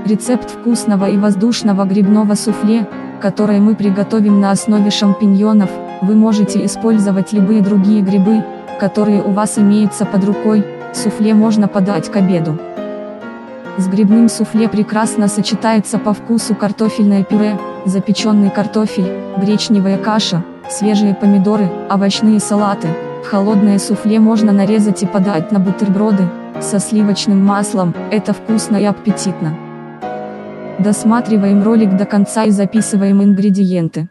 Рецепт вкусного и воздушного грибного суфле, которое мы приготовим на основе шампиньонов. Вы можете использовать любые другие грибы, которые у вас имеются под рукой. Суфле можно подать к обеду. С грибным суфле прекрасно сочетается по вкусу картофельное пюре, запеченный картофель, гречневая каша, свежие помидоры, овощные салаты. Холодное суфле можно нарезать и подать на бутерброды со сливочным маслом. Это вкусно и аппетитно. Досматриваем ролик до конца и записываем ингредиенты.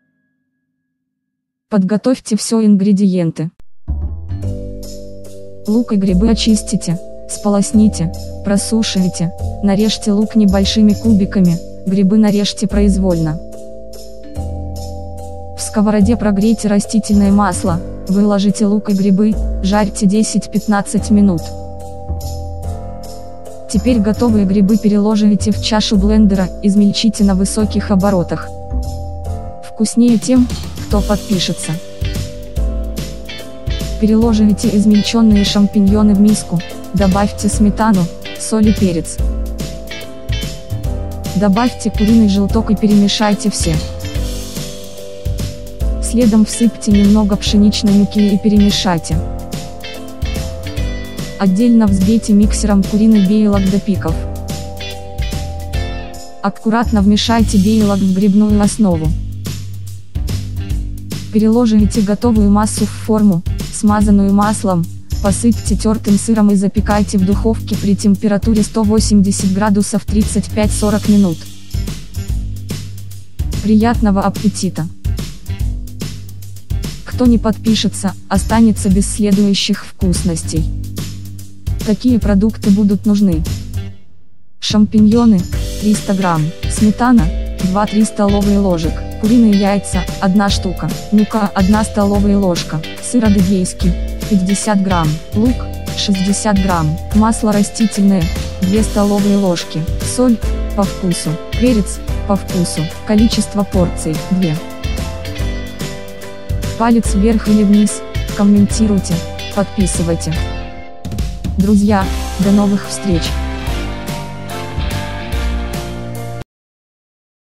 Подготовьте все ингредиенты. Лук и грибы очистите, сполосните, просушите, нарежьте лук небольшими кубиками, грибы нарежьте произвольно. В сковороде прогрейте растительное масло, выложите лук и грибы, жарьте 10-15 минут. Теперь готовые грибы переложите в чашу блендера, измельчите на высоких оборотах. Вкуснее тем, кто подпишется. Переложите измельченные шампиньоны в миску, добавьте сметану, соль и перец. Добавьте куриный желток и перемешайте все. Следом всыпьте немного пшеничной муки и перемешайте. Отдельно взбейте миксером куриный бейлок до пиков. Аккуратно вмешайте бейлок в грибную основу. Переложите готовую массу в форму, смазанную маслом, посыпьте тертым сыром и запекайте в духовке при температуре 180 градусов 35-40 минут. Приятного аппетита! Кто не подпишется, останется без следующих вкусностей. Какие продукты будут нужны? Шампиньоны 300 грамм, сметана 2-3 столовые ложек, куриные яйца 1 штука, мука 1 столовая ложка, сыр адыгейский 50 грамм, лук 60 грамм, масло растительное 2 столовые ложки, соль по вкусу, перец по вкусу, количество порций 2. Палец вверх или вниз, комментируйте, подписывайте. Друзья, до новых встреч!